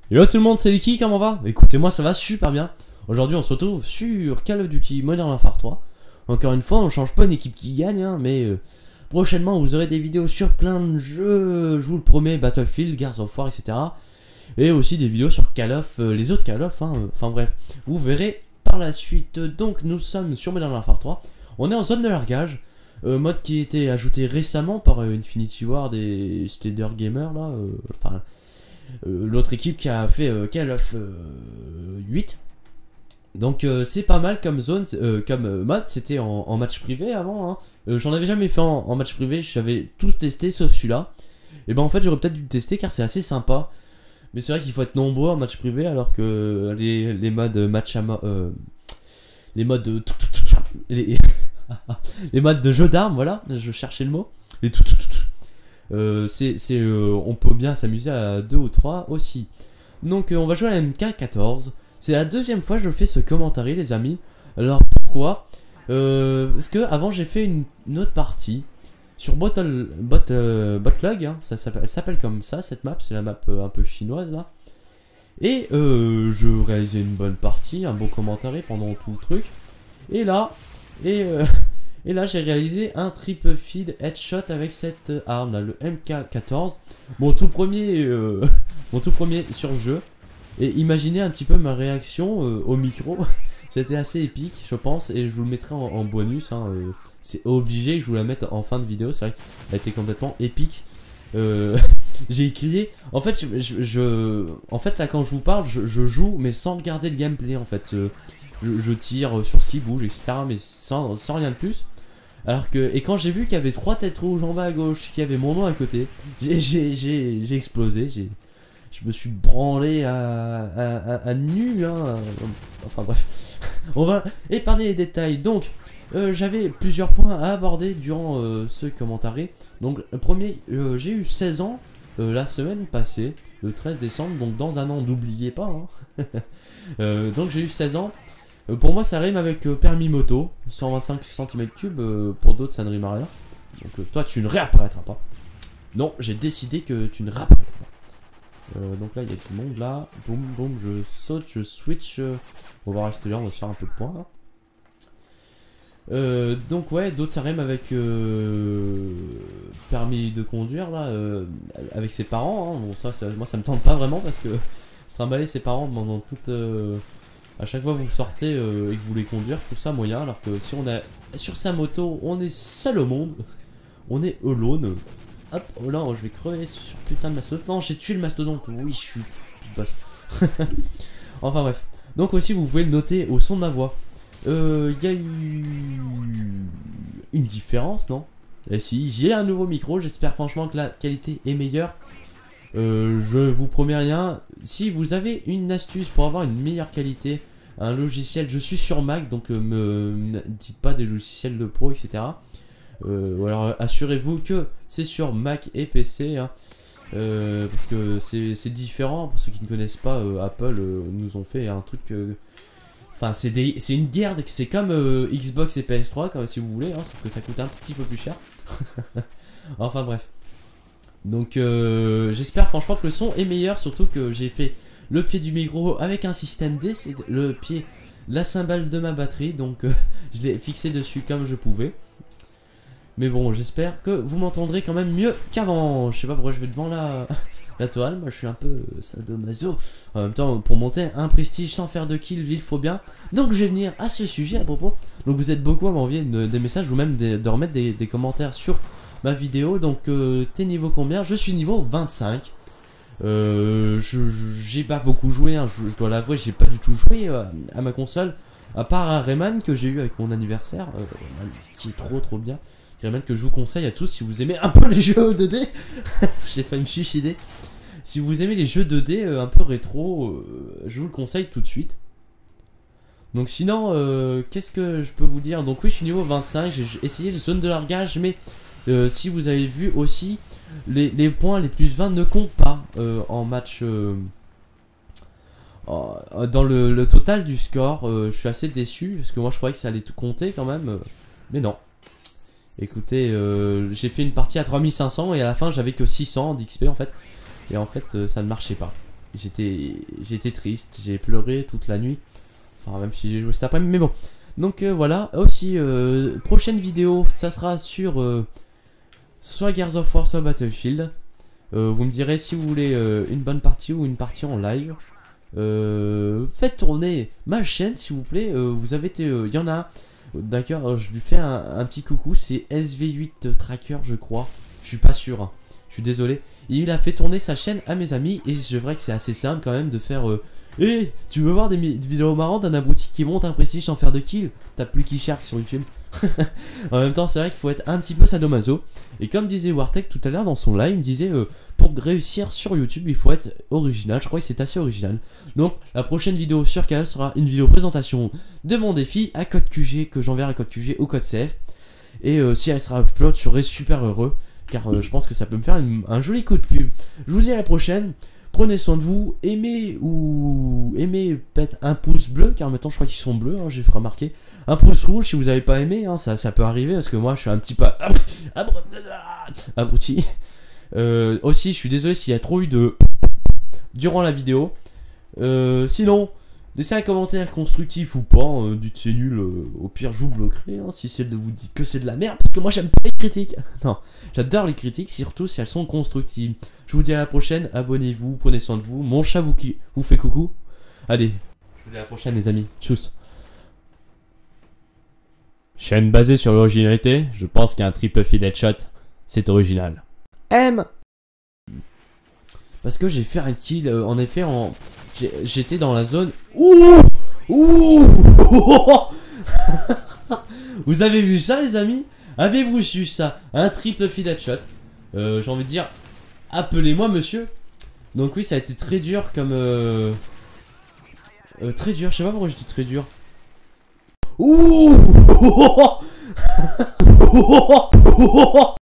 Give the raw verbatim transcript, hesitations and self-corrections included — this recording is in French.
Yo tout le monde, c'est Licky, comment va? Écoutez, moi ça va super bien. Aujourd'hui on se retrouve sur Call of Duty Modern Warfare trois. Encore une fois, on change pas une équipe qui gagne, hein, mais euh, prochainement vous aurez des vidéos sur plein de jeux. Je vous le promets, Battlefield, Gears of War, et cetera. Et aussi des vidéos sur Call of, euh, les autres Call of, hein, euh, enfin bref. Vous verrez par la suite. Donc nous sommes sur Modern Warfare trois. On est en zone de largage. Euh, mode qui a été ajouté récemment par euh, Infinity Ward et Stader Gamer là. euh, Enfin... Euh, l'autre équipe qui a fait euh, Call of euh, huit. Donc euh, c'est pas mal comme zone, euh, comme euh, mode. C'était en, en match privé avant, hein. euh, J'en avais jamais fait en, en match privé. J'avais tous testé sauf celui-là. Et ben en fait j'aurais peut-être dû le tester car c'est assez sympa. Mais c'est vrai qu'il faut être nombreux en match privé, alors que les, les modes match à euh, les modes de les, les modes de jeu d'armes, voilà, je cherchais le mot. Et tout, tout, tout, tout. Euh, c'est, euh, on peut bien s'amuser à deux ou trois aussi. Donc euh, on va jouer à la M K quatorze. C'est la deuxième fois que je fais ce commentaire, les amis. Alors pourquoi euh, Parce que avant j'ai fait une, une autre partie sur Bottle, bot, euh, Botlog, hein, ça s'appelle, elle s'appelle comme ça cette map. C'est la map euh, un peu chinoise là. Et euh, je réalisais une bonne partie, un bon commentaire pendant tout le truc. Et là, et euh, Et là j'ai réalisé un triple feed headshot avec cette arme là, le M K quatorze. Mon tout premier euh, mon tout premier sur le jeu. Et imaginez un petit peu ma réaction euh, au micro. C'était assez épique je pense. Et je vous le mettrai en, en bonus, hein, euh, c'est obligé que je vous la mette en fin de vidéo. C'est vrai qu'elle était complètement épique. euh, J'ai crié. En fait je, je, je, En fait là quand je vous parle je, je joue mais sans regarder le gameplay en fait. euh, je, je tire sur ce qui bouge, et cetera. Mais sans, sans rien de plus. Alors que, et quand j'ai vu qu'il y avait trois têtes rouges en bas à gauche, qu'il y avait mon nom à côté, j'ai explosé, j'ai, je me suis branlé à, à, à, à nu, hein. Enfin bref, on va épargner les détails. Donc, euh, j'avais plusieurs points à aborder durant euh, ce commentaire. Donc, le premier, euh, j'ai eu seize ans euh, la semaine passée, le treize décembre, donc dans un an, n'oubliez pas. Hein. euh, donc j'ai eu seize ans. Euh, pour moi ça rime avec euh, permis moto, cent vingt-cinq centimètres cubes, euh, pour d'autres ça ne rime à rien. Donc euh, toi tu ne réapparaîtras pas. Non, j'ai décidé que tu ne réapparaîtras pas. Euh, donc là il y a tout le monde là, boum boum, je saute, je switch. euh, On va rester là, on va se faire un peu de points là. Euh, donc ouais, d'autres ça rime avec euh, permis de conduire là, euh, avec ses parents, hein. Bon ça, ça, moi ça me tente pas vraiment parce que se trimballer ses parents pendant toute... Euh, à chaque fois que vous sortez euh, et que vous voulez conduire, je trouve ça moyen. Alors que si on est sur sa moto, on est seul au monde. On est alone. Hop, oh là, je vais crever sur putain de mastodonte. Non, j'ai tué le mastodonte. Oui, je suis pute boss. Enfin bref. Donc aussi, vous pouvez le noter au son de ma voix. Il euh, y a eu une différence, non? Et si, j'ai un nouveau micro. J'espère franchement que la qualité est meilleure. Euh, je vous promets rien. Si vous avez une astuce pour avoir une meilleure qualité, un logiciel, je suis sur Mac, donc euh, me dites pas des logiciels de pro, et cetera. Euh, ou alors assurez-vous que c'est sur Mac et P C, hein, euh, parce que c'est différent. Pour ceux qui ne connaissent pas, euh, Apple euh, nous ont fait un truc. Enfin, euh, c'est une guerre, c'est comme euh, Xbox et P S trois, comme si vous voulez, hein, sauf que ça coûte un petit peu plus cher. Enfin bref. Donc euh, j'espère franchement que le son est meilleur, surtout que j'ai fait le pied du micro avec un système D, c'est le pied, la cymbale de ma batterie, donc euh, je l'ai fixé dessus comme je pouvais. Mais bon, j'espère que vous m'entendrez quand même mieux qu'avant. Je sais pas pourquoi je vais devant la, la toile, moi je suis un peu sadomaso. En même temps, pour monter un prestige sans faire de kill, il faut bien. Donc je vais venir à ce sujet à propos. Donc vous êtes beaucoup à m'envoyer des messages ou même de, de remettre des, des commentaires sur ma vidéo. Donc euh, t'es niveau combien? Je suis niveau vingt-cinq. euh, J'ai pas beaucoup joué, hein, je, je dois l'avouer, j'ai pas du tout joué euh, à ma console, à part un Rayman que j'ai eu avec mon anniversaire, euh, qui est trop trop bien. Rayman que je vous conseille à tous si vous aimez un peu les jeux deux D. J'ai failli me suicider. Si vous aimez les jeux deux D euh, un peu rétro, euh, je vous le conseille tout de suite. Donc sinon, euh, qu'est-ce que je peux vous dire? Donc oui, je suis niveau vingt-cinq, j'ai essayé le zone de largage, mais Euh, si vous avez vu aussi, les, les points les plus vingt ne comptent pas euh, en match. Euh, dans le, le total du score. euh, Je suis assez déçu parce que moi je croyais que ça allait tout compter quand même. Euh, mais non. Écoutez, euh, j'ai fait une partie à trois mille cinq cents et à la fin j'avais que six cents d'X P en fait. Et en fait euh, ça ne marchait pas. j'étais j'étais triste, j'ai pleuré toute la nuit. Enfin, même si j'ai joué cet après-midi, mais bon. Donc euh, voilà, aussi, euh, prochaine vidéo, ça sera sur euh, soit Gears of War, soit Battlefield. Euh, vous me direz si vous voulez euh, une bonne partie ou une partie en live. Euh, faites tourner ma chaîne s'il vous plaît. Euh, vous avez été, il euh, y en a. D'accord, je lui fais un, un petit coucou. C'est S V huit Tracker, je crois. Je suis pas sûr. Hein. Je suis désolé. Il a fait tourner sa chaîne à mes amis et c'est vrai que c'est assez simple quand même de faire. Euh, Eh, tu veux voir des, des vidéos marrantes d'un abruti qui monte un prestige sans faire de kill? T'as plus qui Shark sur YouTube. En même temps, c'est vrai qu'il faut être un petit peu sadomaso. Et comme disait Wartech tout à l'heure dans son live, il me disait euh, pour réussir sur YouTube, il faut être original. Je crois que c'est assez original. Donc, la prochaine vidéo sur K E sera une vidéo présentation de mon défi à code Q G que j'enverrai à code Q G ou code C F. Et euh, si elle sera upload, je serai super heureux car euh, je pense que ça peut me faire une, un joli coup de pub. Je vous dis à la prochaine. Prenez soin de vous, aimez ou aimez peut-être un pouce bleu, car maintenant je crois qu'ils sont bleus, hein, j'ai remarqué. Un pouce rouge si vous n'avez pas aimé, hein, ça, ça peut arriver parce que moi je suis un petit peu abruti. Euh, aussi je suis désolé s'il y a trop eu de durant la vidéo. Euh, sinon, laissez un commentaire constructif ou pas, euh, dites c'est nul, euh, au pire je vous bloquerai hein, si c'est de vous dites que c'est de la merde, parce que moi j'aime pas les critiques. Non, j'adore les critiques, surtout si elles sont constructives. Je vous dis à la prochaine, abonnez-vous, prenez soin de vous. Mon chat vous, qui, vous fait coucou. Allez, je vous dis à la prochaine les amis, tchuss. Chaîne basée sur l'originalité, je pense qu'un triple feed headshot, c'est original. M. Parce que j'ai fait un kill, euh, en effet, en... j'étais dans la zone... Ouh Ouh Vous avez vu ça les amis? Avez-vous su ça? Un triple feed headshot. Euh, j'ai envie de dire... Appelez-moi monsieur. Donc oui ça a été très dur comme euh... Euh, très dur, je sais pas pourquoi je dis très dur. Ouh